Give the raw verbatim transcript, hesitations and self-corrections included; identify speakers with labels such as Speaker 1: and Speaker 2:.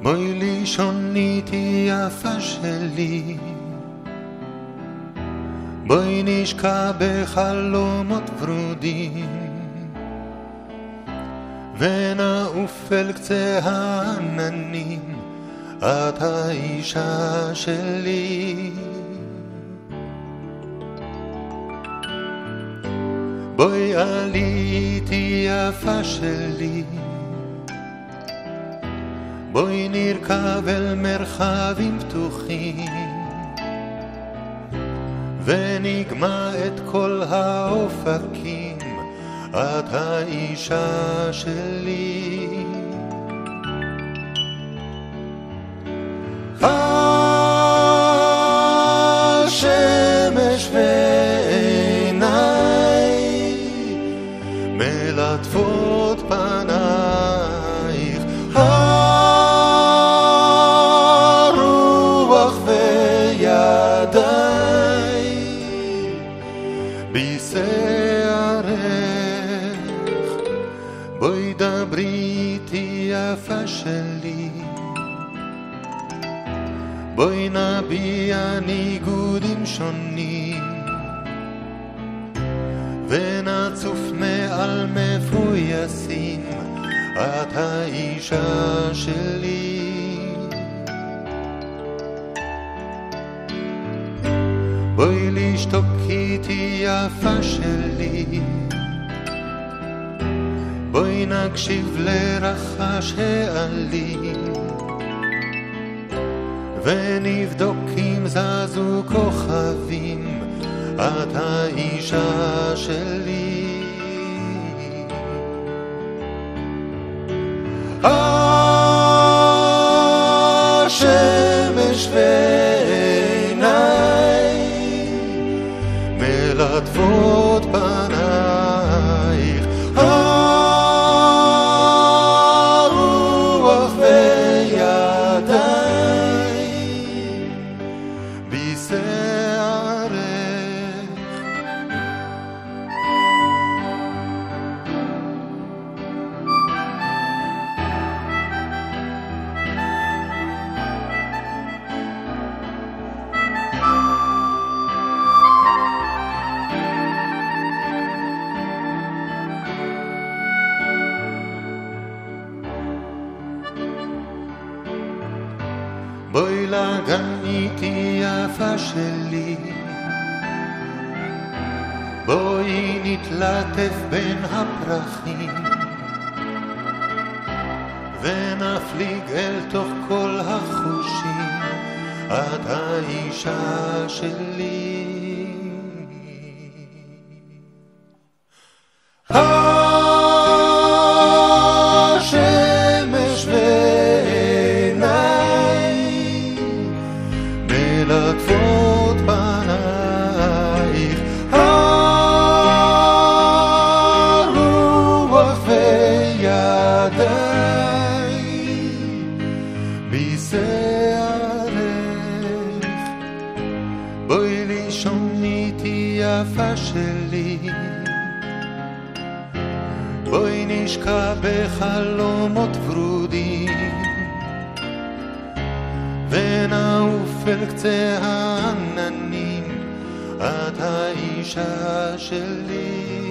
Speaker 1: בואי לישון איתי יפה שלי, בואי נשקע בחלומות ורודים, ונעוף אל קצה העננים, את האישה שלי. בואי עלי איתי יפה שלי, בואי נרכב אל מרחבים פתוחים, ונגמע את כל האופקים, את האישה שלי. השמש ועיניי מלטפות פנייך, הרוח וידיי בשערך. בואי דברי איתי יפה שלי, בואי נביע ניגודים שונים, ונצוף מעל מפויסים, את האישה שלי. בואי לשתוק איתי יפה שלי, בואי נקשיב לרחש העלים, ונבדוק אם זזו כוכבים, את האישה שלי. השמש ועיניי מלטפות פנייך, הרוח וידיי בשערך. בואי לגן איתי יפה שלי, בואי נתלטף בין הפרחים, ונפליג אל תוך כל החושים, את האישה שלי. השמש ועיניי מלטפות פנייך, הרוח וידיי בשערך. בואי לישון איתי יפה שלי, בואי נשקע בחלומות ורודים, ונעוף אל קצה העננים, את האישה שלי.